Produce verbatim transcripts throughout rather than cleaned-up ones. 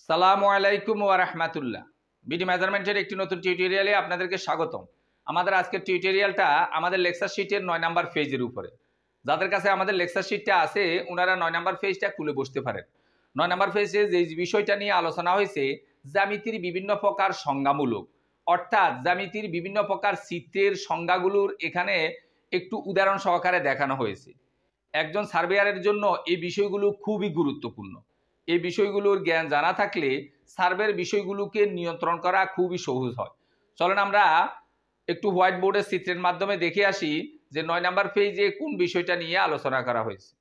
সালামু আলাইকুম ওয়া রাহমাতুল্লাহ। বিডি মেজারমেন্টের একটি নতুন টিউটোরিয়ালে আপনাদেরকে স্বাগতম। আমাদের আজকের টিউটোরিয়ালটা আমাদের লেকচার শিটের নয় নাম্বার পেজের উপরে। যাদের কাছে আমাদের লেকচার শিটটা আছে ওনারা নয় নাম্বার পেজটা খুলে বসতে পারেন। নয় নাম্বার পেজে যে বিষয়টা নিয়ে আলোচনা হয়েছে, জ্যামিতির বিভিন্ন প্রকার সংজ্ঞামূলক, অর্থাৎ জ্যামিতির বিভিন্ন প্রকার চিত্রের সংজ্ঞাগুলোর এখানে একটু উদাহরণ সহকারে দেখানো হয়েছে। একজন সার্ভেয়ারের জন্য এই বিষয়গুলো খুবই গুরুত্বপূর্ণ। এই বিষয়গুলোর জ্ঞান জানা থাকলে সার্ভের বিষয়গুলোকে নিয়ন্ত্রণ করা খুবই সহজ হয়। চলেন আমরা একটু হোয়াইট বোর্ডের চিত্রের মাধ্যমে দেখে আসি যে নয় নাম্বার পেজে কোন বিষয়টা নিয়ে আলোচনা করা হয়েছে।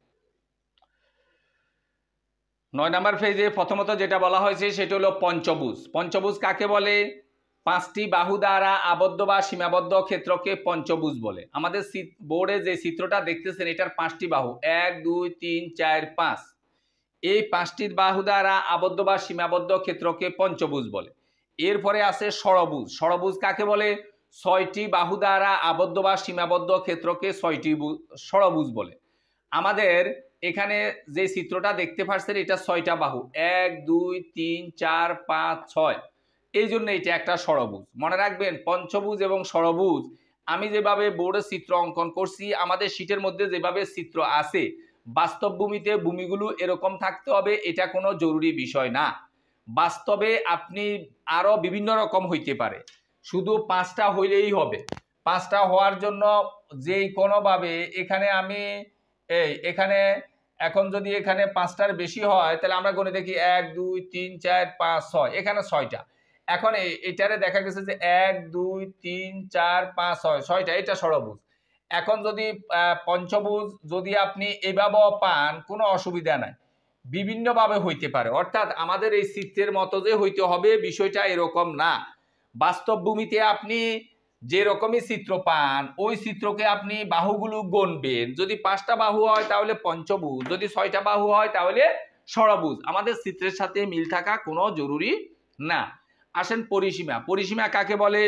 নয় নাম্বার পেজে প্রথমত যেটা বলা হয়েছে সেটা হলো পঞ্চভুজ। পঞ্চভুজ কাকে বলে? পাঁচটি বাহু দ্বারা আবদ্ধ বা সীমাবদ্ধ ক্ষেত্রকে পঞ্চভুজ বলে। আমাদের বোর্ডে যে চিত্রটা দেখতেছেন এটার পাঁচটি বাহু, এক দুই তিন চার পাঁচ। এই পাঁচটি বাহু দ্বারা আবদ্ধ বা সীমাবদ্ধ ক্ষেত্রকে পঞ্চভুজ বলে। এরপরে আছে ষড়ভুজ। ষড়ভুজ কাকে বলে? ছয়টি বাহু দ্বারা আবদ্ধ বা সীমাবদ্ধ ক্ষেত্রকে ছয়টি ষড়ভুজ বলে। আমাদের এখানে যে চিত্রটা দেখতে পাচ্ছেন এটা ছয়টা বাহু, এক দুই তিন চার পাঁচ ছয়, এই জন্য এটা একটা ষড়ভুজ। মনে রাখবেন পঞ্চভুজ এবং ষড়ভুজ আমি যেভাবে বোর্ডে চিত্র অঙ্কন করছি, আমাদের শীটের মধ্যে যেভাবে চিত্র আছে বাস্তব ভূমিতে ভূমিগুলো এরকম থাকতে হবে এটা কোনো জরুরি বিষয় না। বাস্তবে আপনি আরো বিভিন্ন রকম হইতে পারে, শুধু পাঁচটা হইলেই হবে। পাঁচটা হওয়ার জন্য যে কোনোভাবে এখানে আমি এই এখানে এখন যদি এখানে পাঁচটার বেশি হয় তাহলে আমরা গণে দেখি এক দুই তিন চার পাঁচ ছয়, এখানে ছয়টা। এখন এটারে দেখা গেছে যে এক দুই তিন চার পাঁচ ছয়, ছয়টা, এটা ষড়ভুজ। এখন যদি পঞ্চভুজ যদি আপনি এভাবেও পান কোনো অসুবিধা নাই, বিভিন্নভাবে হইতে পারে। অর্থাৎ আমাদের এই চিত্রের মতো যে হইতে হবে বিষয়টা এরকম না। বাস্তব ভূমিতে আপনি যে রকমই চিত্র পান ওই চিত্রকে আপনি বাহুগুলো গণবেন। যদি পাঁচটা বাহু হয় তাহলে পঞ্চভুজ, যদি ছয়টা বাহু হয় তাহলে ষড়ভুজ। আমাদের চিত্রের সাথে মিল থাকা কোনো জরুরি না। আসেন পরিসীমা। পরিসীমা কাকে বলে?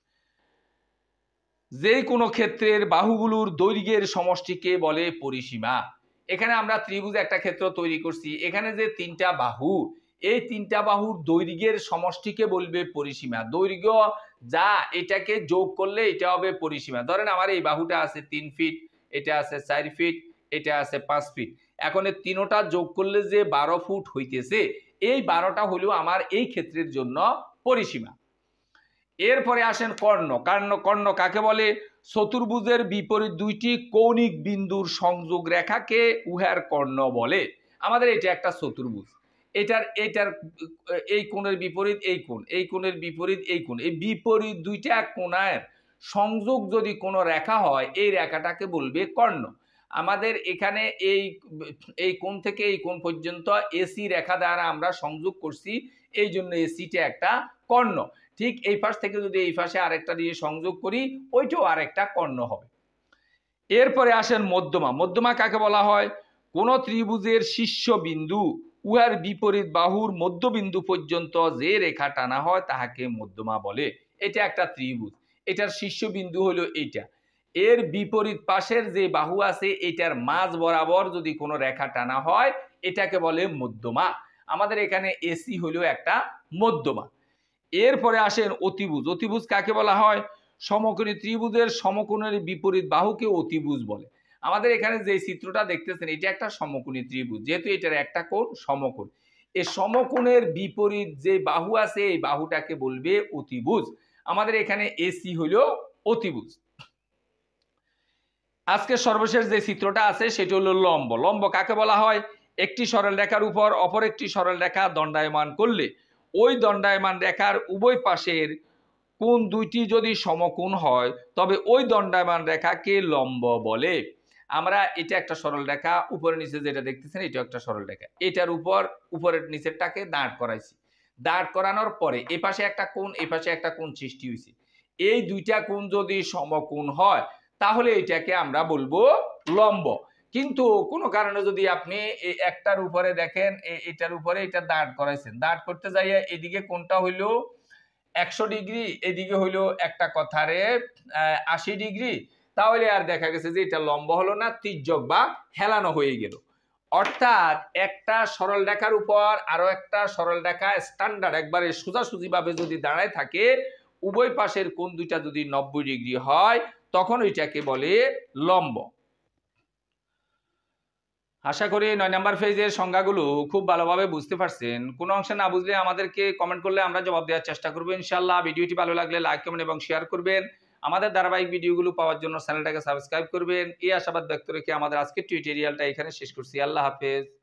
যে কোনো ক্ষেত্রের বাহুগুলোর দৈর্ঘ্যের সমষ্টিকে বলে পরিসীমা। এখানে আমরা ত্রিভুজ একটা ক্ষেত্র তৈরি করছি, এখানে যে তিনটা বাহু এই তিনটা বাহুর দৈর্ঘ্যের সমষ্টিকে বলবে পরিসীমা। দৈর্ঘ্য যা এটাকে যোগ করলে এটা হবে পরিসীমা। ধরেন আমার এই বাহুটা আছে তিন ফিট, এটা আছে চার ফিট, এটা আছে পাঁচ ফিট। এখন এই তিনটা যোগ করলে যে বারো ফুট হইতেছে, এই বারোটা হলো আমার এই ক্ষেত্রের জন্য পরিসীমা। এরপরে আসেন কর্ণ। কর্ণ কর্ণ কাকে বলে? চতুর্ভুজের বিপরীত দুইটি কৌণিক বিন্দুর সংযোগ রেখাকে উহার কর্ণ বলে। আমাদের এটা একটা চতুর্ভুজ, এটার এটার এই কোণের বিপরীত এই কোণ, এই কোণের বিপরীত এই কোণ, এই বিপরীত দুইটা কোণের সংযোগ যদি কোনো রেখা হয় এই রেখাটাকে বলবে কর্ণ। আমাদের এখানে এই এই কোণ থেকে এই কোণ পর্যন্ত এসি রেখা দ্বারা আমরা সংযোগ করছি, এই জন্য এসিটা একটা কর্ণ। ঠিক এই পাশ থেকে যদি এই পাশে আরেকটা দিয়ে সংযোগ করি ওইটাও আরেকটা কর্ণ হবে। এরপরে আসেন মধ্যমা। মধ্যমা কাকে বলা হয়? কোন ত্রিভুজের শীর্ষবিন্দু উহার বিপরীত বাহুর মধ্যবিন্দু পর্যন্ত যে রেখা টানা হয় তাহাকে মধ্যমা বলে। এটা একটা ত্রিভুজ, এটার শীর্ষবিন্দু হলো এইটা, এর বিপরীত পাশের যে বাহু আছে এটার মাঝ বরাবর যদি কোনো রেখা টানা হয় এটাকে বলে মধ্যমা। আমাদের এখানে এসি হলো একটা মধ্যমা। এরপরে আসেন অতিভুজ। অতিভুজ কাকে বলা হয়? সমকোণী ত্রিভুজের সমকোণের বিপরীত বাহুকে অতিভুজ বলে। আমাদের এখানে যে চিত্রটা দেখতেছেন এটা একটা সমকোণী ত্রিভুজ, যেহেতু এটার একটা কোণ সমকোণ, এই সমকোণের বিপরীত যে বাহু আছে এই বাহুটাকে বলবে অতিভুজ। আমাদের এখানে এসি হলো অতিভুজ। আজকে সর্বশেষ যে চিত্রটা আছে সেটা হলো লম্ব। লম্ব কাকে বলা হয়? একটি সরল রেখার উপর অপর একটি সরল রেখা দণ্ডায়মান করলে ওই দণ্ডায়মান রেখার উভয় পাশের কোণ দুইটি যদি সমকোণ হয় তবে ওই দণ্ডায়মান রেখাকে লম্ব বলে। আমরা এটা একটা সরল রেখা, উপরে নিচে যেটা দেখতেছেন এটা একটা সরল রেখা, এটার উপর উপরের নিচেরটাকে দাঁড় করাইছি। দাঁড় করানোর পরে এ পাশে একটা কোণ এ পাশে একটা কোণ সৃষ্টি হয়েছে, এই দুইটা কোণ যদি সমকোণ হয় তাহলে এটাকে আমরা বলবো লম্ব। কিন্তু কোনো কারণে যদি আপনি একটার উপরে দেখেন এটার উপরে এটা দাঁড় করাইছেন, দাঁড় করতে যাইয়া এদিকে কোণটা হইলো একশো ডিগ্রি, এদিকে হইলো একটা কথারে আশি ডিগ্রি, তাহলে আর দেখা গেছে যে এটা লম্ব হলো না, তির্যক বা হেলানো হয়ে গেল। অর্থাৎ একটা সরল রেখার উপর আরো একটা সরল রেখা স্ট্যান্ডার্ড একবারে সোজাসুজি ভাবে যদি দাঁড়ায় থাকে, উভয় পাশের কোণ দুইটা যদি নব্বই ডিগ্রি হয়, তখন ওইটাকে বলে লম্ব। আশা করি নয় নাম্বার পেজের সংজ্ঞাগুলো খুব ভালোভাবে বুঝতে পারছেন। কোনো অংশে না বুঝলে আমাদেরকে কমেন্ট করলে আমরা জবাব দেওয়ার চেষ্টা করবো ইনশাল্লাহ। ভিডিওটি ভালো লাগলে লাইক কমেন্ট এবং শেয়ার করবেন। আমাদের ধারাবাহিক ভিডিওগুলো পাওয়ার জন্য চ্যানেলটাকে সাবস্ক্রাইব করবেন। এই আশাবাদ ব্যক্ত রেখে আমাদের আজকের টিউটোরিয়ালটা এখানে শেষ করছি। আল্লাহ হাফেজ।